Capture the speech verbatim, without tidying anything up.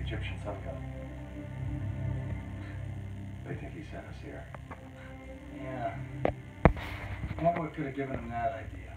Egyptian sun god. They think he sent us here. Yeah. I wonder what could have given him that idea.